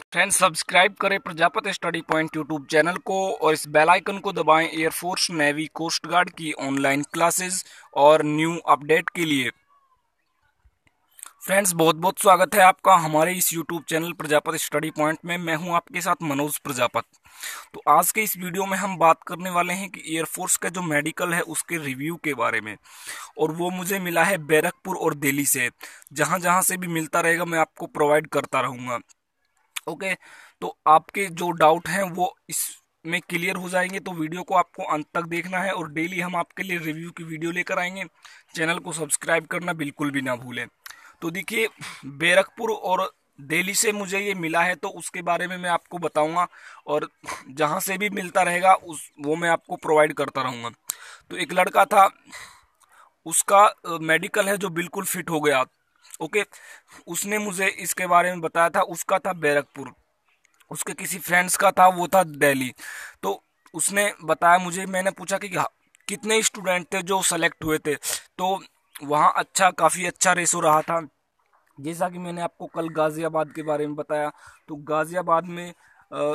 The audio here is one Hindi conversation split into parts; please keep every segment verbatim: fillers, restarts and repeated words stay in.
फ्रेंड्स, सब्सक्राइब करें Prajapati study point YouTube channel को और इस बेल आइकन को दबाएं एयरफोर्स, नेवी, कोस्ट गार्ड की ऑनलाइन क्लासेस और न्यू अपडेट के लिए। फ्रेंड्स, बहुत बहुत स्वागत है आपका हमारे इस YouTube channel Prajapati study point में। मैं हूं आपके साथ मनोज प्रजापति। तो आज के इस वीडियो में हम बात करने वाले हैं कि एयरफोर्स का जो मेडिकल है उसके रिव्यू के बारे में, और वो मुझे मिला है बैरकपुर और दिल्ली से। जहां जहां से भी मिलता रहेगा मैं आपको प्रोवाइड करता रहूंगा। ओके, तो आपके जो डाउट हैं वो इसमें क्लियर हो जाएंगे। तो वीडियो को आपको अंत तक देखना है और डेली हम आपके लिए रिव्यू की वीडियो लेकर आएंगे। चैनल को सब्सक्राइब करना बिल्कुल भी ना भूलें। तो देखिए, बैरकपुर और दिल्ली से मुझे ये मिला है तो उसके बारे में मैं आपको बताऊंगा, और जहां से भी मिलता रहेगा उस वो मैं आपको प्रोवाइड करता रहूंगा। तो एक लड़का था, उसका मेडिकल है जो बिल्कुल फिट हो गया। ओके, उसने मुझे इसके बारे में बताया था। उसका था बैरकपुर, उसके किसी फ्रेंड्स का था, वो था दिल्ली। तो उसने बताया मुझे, मैंने पूछा कि कितने स्टूडेंट थे जो सेलेक्ट हुए थे। तो वहाँ अच्छा, काफ़ी अच्छा रेशो रहा था। जैसा कि मैंने आपको कल गाज़ियाबाद के बारे में बताया, तो गाज़ियाबाद में अ,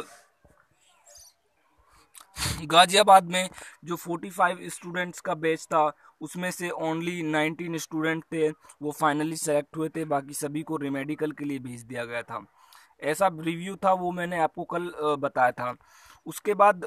गाजियाबाद में जो पैंतालीस स्टूडेंट्स का बैच था उसमें से ओनली उन्नीस स्टूडेंट थे वो फाइनली सेलेक्ट हुए थे। बाकी सभी को रिमेडिकल के लिए भेज दिया गया था। ऐसा रिव्यू था, वो मैंने आपको कल अ, बताया था। उसके बाद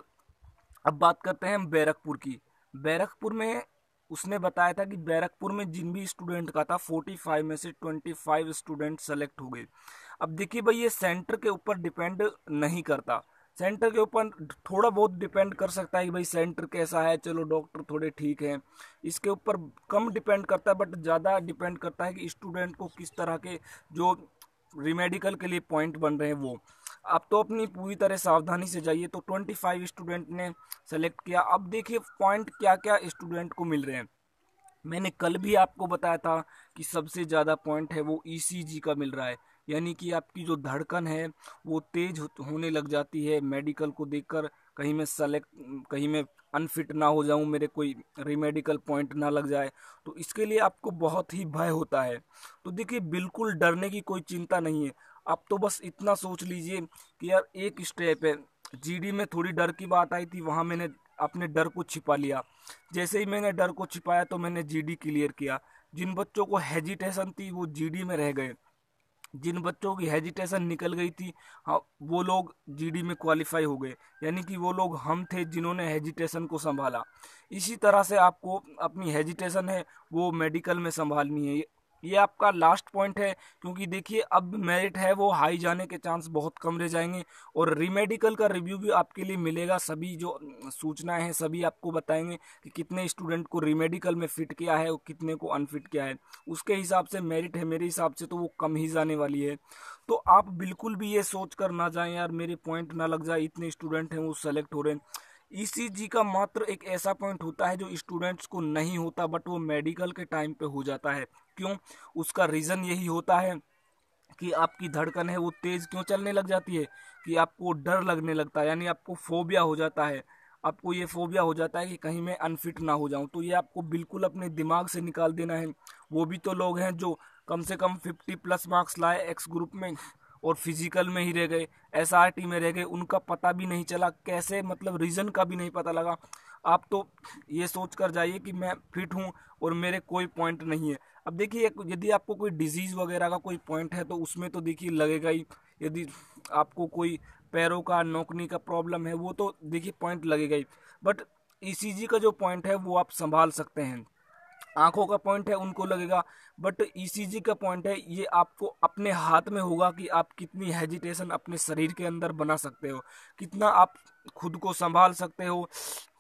अब बात करते हैं हम बैरकपुर की। बैरकपुर में उसने बताया था कि बैरकपुर में जिन भी स्टूडेंट का था पैंतालीस में से पच्चीस स्टूडेंट सेलेक्ट हो गए। अब देखिए भाई, ये सेंटर के ऊपर डिपेंड नहीं करता। सेंटर के ऊपर थोड़ा बहुत डिपेंड कर सकता है कि भाई सेंटर कैसा है, चलो डॉक्टर थोड़े ठीक हैं, इसके ऊपर कम डिपेंड करता है। बट ज़्यादा डिपेंड करता है कि स्टूडेंट को किस तरह के जो रिमेडिकल के लिए पॉइंट बन रहे हैं वो। आप तो अपनी पूरी तरह सावधानी से जाइए। तो पच्चीस स्टूडेंट ने सेलेक्ट किया। अब देखिए पॉइंट क्या क्या स्टूडेंट को मिल रहे हैं। मैंने कल भी आपको बताया था कि सबसे ज़्यादा पॉइंट है वो ईसीजी का मिल रहा है, यानी कि आपकी जो धड़कन है वो तेज होने लग जाती है मेडिकल को देखकर। कहीं मैं सेलेक्ट कहीं मैं अनफिट ना हो जाऊं, मेरे कोई रिमेडिकल पॉइंट ना लग जाए, तो इसके लिए आपको बहुत ही भय होता है। तो देखिए, बिल्कुल डरने की कोई चिंता नहीं है। आप तो बस इतना सोच लीजिए कि यार एक स्टेप है। जीडी में थोड़ी डर की बात आई थी, वहां मैंने अपने डर को छिपा लिया। जैसे ही मैंने डर को छिपाया तो मैंने जीडी क्लियर किया। जिन बच्चों को हेजिटेशन थी वो जीडी में रह गए, जिन बच्चों की हेजिटेशन निकल गई थी, हाँ, वो लोग जीडी में क्वालिफाई हो गए। यानी कि वो लोग हम थे जिन्होंने हेजिटेशन को संभाला। इसी तरह से आपको अपनी हेजिटेशन है वो मेडिकल में संभालनी है। ये आपका लास्ट पॉइंट है, क्योंकि देखिए अब मेरिट है वो हाई जाने के चांस बहुत कम रह जाएंगे। और रीमेडिकल का रिव्यू भी आपके लिए मिलेगा। सभी जो सूचनाएं हैं सभी आपको बताएंगे कि कितने स्टूडेंट को रीमेडिकल में फिट किया है और कितने को अनफिट किया है। उसके हिसाब से मेरिट है, मेरे हिसाब से तो वो कम ही जाने वाली है। तो आप बिल्कुल भी ये सोच कर ना जाएं यार मेरे पॉइंट ना लग जाए, इतने स्टूडेंट हैं वो सेलेक्ट हो रहे हैं। ईसीजी का मात्र एक ऐसा पॉइंट होता है जो स्टूडेंट्स को नहीं होता, बट वो मेडिकल के टाइम पे हो जाता है। क्यों? उसका रीज़न यही होता है कि आपकी धड़कन है वो तेज क्यों चलने लग जाती है, कि आपको डर लगने लगता है, यानी आपको फोबिया हो जाता है। आपको ये फोबिया हो जाता है कि कहीं मैं अनफिट ना हो जाऊं। तो ये आपको बिल्कुल अपने दिमाग से निकाल देना है। वो भी तो लोग हैं जो कम से कम फिफ्टी प्लस मार्क्स लाए एक्स ग्रुप में और फिजिकल में ही रह गए, एसआरटी में रह गए, उनका पता भी नहीं चला कैसे, मतलब रीज़न का भी नहीं पता लगा। आप तो ये सोच कर जाइए कि मैं फिट हूँ और मेरे कोई पॉइंट नहीं है। अब देखिए, यदि आपको कोई डिजीज़ वगैरह का कोई पॉइंट है तो उसमें तो देखिए लगेगा ही। यदि आपको कोई पैरों का, नोकनी का प्रॉब्लम है वो तो देखिए पॉइंट लगेगा ही। बट ईसीजी का जो पॉइंट है वो आप संभाल सकते हैं। आंखों का पॉइंट है उनको लगेगा, बट ईसीजी का पॉइंट है ये आपको अपने हाथ में होगा कि आप कितनी हेजिटेशन अपने शरीर के अंदर बना सकते हो, कितना आप खुद को संभाल सकते हो।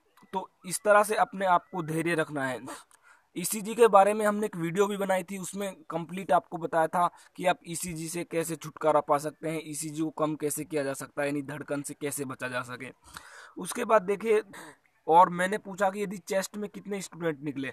तो इस तरह से अपने आप को धैर्य रखना है। ईसीजी के बारे में हमने एक वीडियो भी बनाई थी, उसमें कंप्लीट आपको बताया था कि आप ईसीजी से कैसे छुटकारा पा सकते हैं, ईसीजी को कम कैसे किया जा सकता है, यानी धड़कन से कैसे बचा जा सके। उसके बाद देखिए, और मैंने पूछा कि यदि चेस्ट में कितने स्टूडेंट निकले,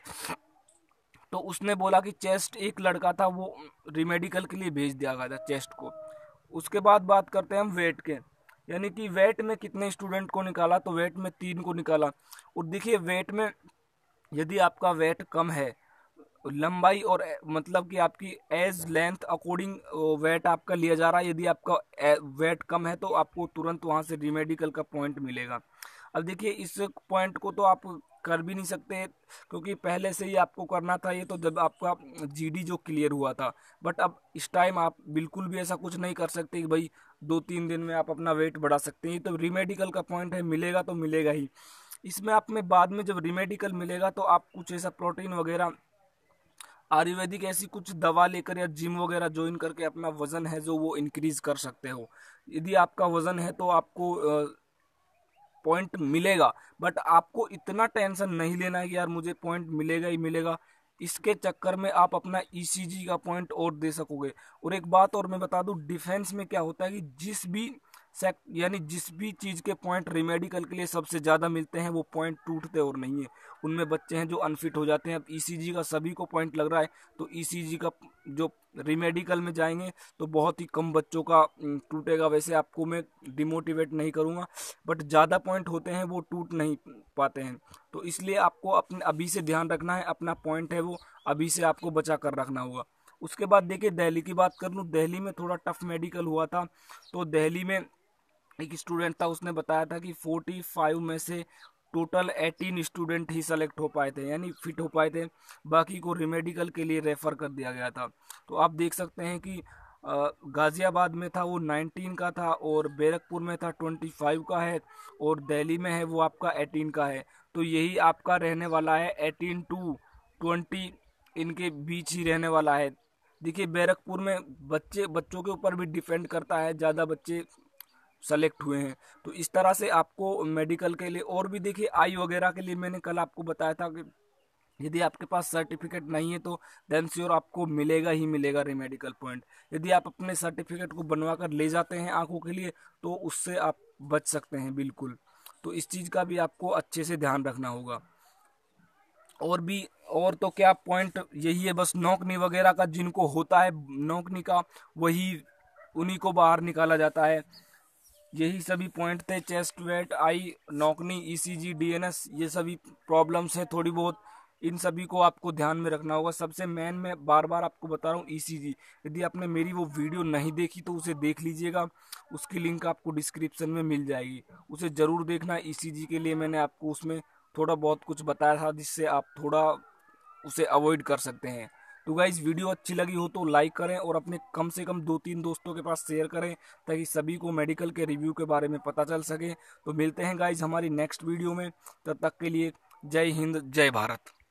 तो उसने बोला कि चेस्ट एक लड़का था वो रिमेडिकल के लिए भेज दिया गया था चेस्ट को। उसके बाद बात करते हैं हम वेट के, यानी कि वेट में कितने स्टूडेंट को निकाला, तो वेट में तीन को निकाला। और देखिए वेट में यदि आपका वेट कम है, लंबाई और ए- मतलब कि आपकी एज लेंथ अकॉर्डिंग वेट आपका लिया जा रहा है। यदि आपका वेट कम है तो आपको तुरंत वहां से रिमेडिकल का पॉइंट मिलेगा। अब देखिए इस पॉइंट को तो आप कर भी नहीं सकते, क्योंकि पहले से ही आपको करना था ये तो जब आपका जीडी जो क्लियर हुआ था। बट अब इस टाइम आप बिल्कुल भी ऐसा कुछ नहीं कर सकते कि भाई दो तीन दिन में आप अपना वेट बढ़ा सकते हैं। ये तो रिमेडिकल का पॉइंट है, मिलेगा तो मिलेगा ही। इसमें आप में बाद में जब रिमेडिकल मिलेगा तो आप कुछ ऐसा प्रोटीन वगैरह आयुर्वेदिक ऐसी कुछ दवा लेकर या जिम वगैरह ज्वाइन करके अपना वजन है जो वो इंक्रीज कर सकते हो। यदि आपका वजन है तो आपको पॉइंट मिलेगा, बट आपको इतना टेंशन नहीं लेना है कि यार मुझे पॉइंट मिलेगा ही मिलेगा। इसके चक्कर में आप अपना ईसीजी का पॉइंट और दे सकोगे। और एक बात और मैं बता दूं, डिफेंस में क्या होता है कि जिस भी सेक यानी जिस भी चीज के पॉइंट रिमेडिकल के लिए सबसे ज्यादा मिलते हैं वो पॉइंट टूटते और नहीं है। उनमें बच्चे हैं जो अनफिट हो जाते हैं। अब ईसीजी का सभी को पॉइंट लग रहा है, तो ईसीजी का जो रिमेडिकल में जाएंगे तो बहुत ही कम बच्चों का उम, टूटेगा। वैसे आपको मैं डिमोटिवेट नहीं करूंगा, बट ज़्यादा पॉइंट होते हैं वो टूट नहीं पाते हैं। तो इसलिए आपको अपने अभी से ध्यान रखना है, अपना पॉइंट है वो अभी से आपको बचा कर रखना होगा। उसके बाद देखिए दिल्ली की बात कर लूँ, दिल्ली में थोड़ा टफ मेडिकल हुआ था। तो दिल्ली में एक स्टूडेंट था, उसने बताया था कि फोर्टी फाइव में से टोटल एटीन स्टूडेंट ही सेलेक्ट हो पाए थे, यानी फिट हो पाए थे। बाकी को रिमेडिकल के लिए रेफर कर दिया गया था। तो आप देख सकते हैं कि अ, गाजियाबाद में था वो नाइनटीन का था, और बैरकपुर में था ट्वेंटी फाइव का है, और दिल्ली में है वो आपका एटीन का है। तो यही आपका रहने वाला है एटीन टू ट्वेंटी, इनके बीच ही रहने वाला है। देखिए बैरकपुर में बच्चे बच्चों के ऊपर भी डिपेंड करता है, ज़्यादा बच्चे सेलेक्ट हुए हैं। तो इस तरह से आपको मेडिकल के लिए, और भी देखिए आई वगैरह के लिए मैंने कल आपको बताया था कि यदि आपके पास सर्टिफिकेट नहीं है तो देन श्योर आपको मिलेगा ही मिलेगा रिमेडिकल पॉइंट। यदि आप अपने सर्टिफिकेट को बनवा कर ले जाते हैं आंखों के लिए तो उससे आप बच सकते हैं बिल्कुल। तो इस चीज़ का भी आपको अच्छे से ध्यान रखना होगा। और भी और तो क्या पॉइंट यही है बस, नौकनी वगैरह का जिनको होता है नौकनी का, वही उन्हीं को बाहर निकाला जाता है। यही सभी पॉइंट थे, chest weight eye knock knee ECG DNS, ये सभी प्रॉब्लम्स हैं थोड़ी बहुत। इन सभी को आपको ध्यान में रखना होगा। सबसे मेन मैं बार बार आपको बता रहा हूँ ईसीजी। यदि आपने मेरी वो वीडियो नहीं देखी तो उसे देख लीजिएगा, उसकी लिंक आपको डिस्क्रिप्शन में मिल जाएगी, उसे ज़रूर देखना। ईसीजी के लिए मैंने आपको उसमें थोड़ा बहुत कुछ बताया था जिससे आप थोड़ा उसे अवॉइड कर सकते हैं। तो गाइज वीडियो अच्छी लगी हो तो लाइक करें, और अपने कम से कम दो तीन दोस्तों के पास शेयर करें, ताकि सभी को मेडिकल के रिव्यू के बारे में पता चल सके। तो मिलते हैं गाइज हमारी नेक्स्ट वीडियो में, तब तक के लिए जय हिंद जय भारत।